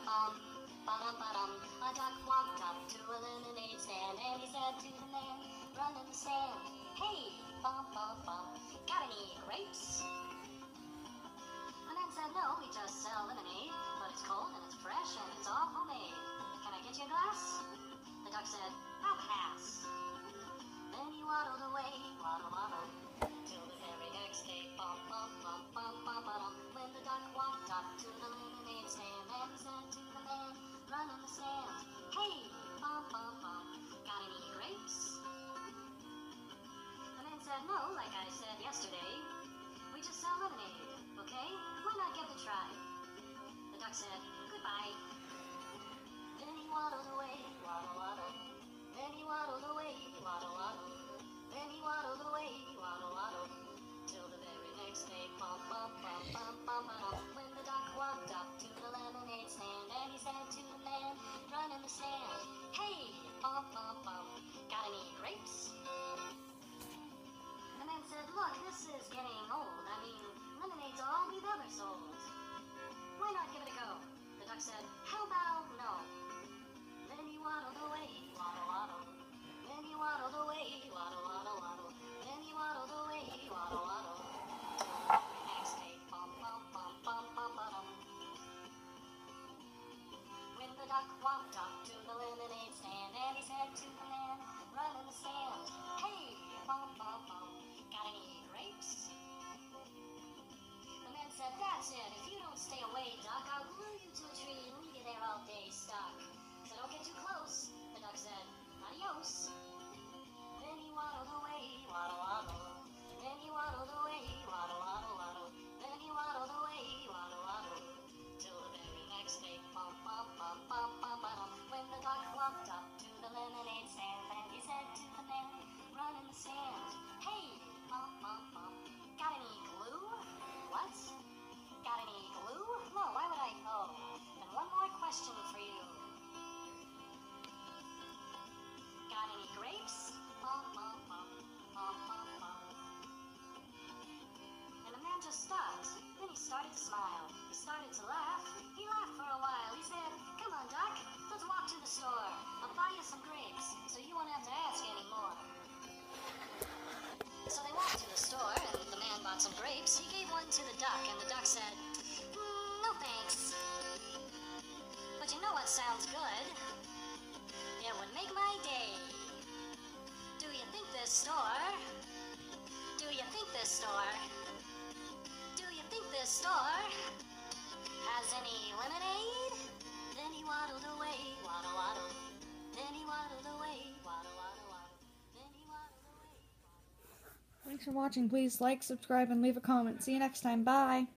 ba-dum. A duck walked up to a lemonade stand, and he said to the man, run in the sand, hey, got any grapes? The man said, no, we just sell lemonade, but it's cold and it's fresh and it's all homemade. Can I get you a glass? The duck said, I'll pass. Then he waddled away, waddle, till the very next day, when the duck walked up to the lemonade stand, and he said to the man, run in the sand, hey, got any grapes? The man said, no, like I said yesterday, we just sell lemonade, okay? Why not give it a try? The duck said, goodbye. Then he waddled away, waddle. Then he waddled away, waddle. Then he waddled away, waddle, till the very next day, when the duck walked up to the lemonade stand, and he said to the man, run in the sand, hey, got any grapes? The man said, look, this is getting old. I mean, lemonade's all we've ever sold. Why not give it a go? The duck said, how about no? Then he waddled away, waddle. Then he waddled away, waddle. Then he waddled away, waddle. Next day, when the duck walked up to the lemonade stand, and he said to the man, run in the sand, hey, got any grapes? The man said, that's it. If you don't stay away, duck, I'll glue you to a tree and leave you there all day stuck. So don't get too close. The duck said, adios. Then he waddled away, waddle. Then he waddled away, waddle. Then he waddled away, waddle. Till the very next day, when the duck walked up to the lemonade stand, and he said to the man, run in the sand, hey, got any glue? What? Got any glue? No, why would I? Oh, and one more question for you. Got any grapes? And the man just stopped. Then he started to smile. He started to laugh. He laughed for a while. He said, come on, duck, let's walk to the store. I'll buy you some grapes, so you won't have to ask anymore. So they walked to the store, and the man bought some grapes. He gave one to the duck, and the duck said, no thanks. But you know what sounds good? It would make my day. Do you think this store? Do you think this store? Do you think this store has any lemonade? Then he waddled away, waddle. Then he waddled away, waddle. Then he waddled away. Thanks for watching. Please like, subscribe, and leave a comment. See you next time. Bye.